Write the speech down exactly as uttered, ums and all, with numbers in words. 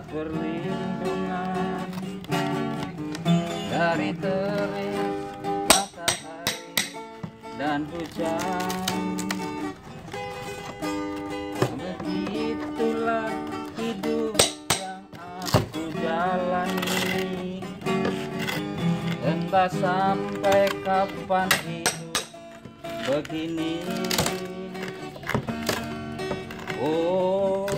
perlindungan dari terik matahari dan hujan. Begitulah hidup yang aku jalani, entah sampai kapan hidup begini. Oh,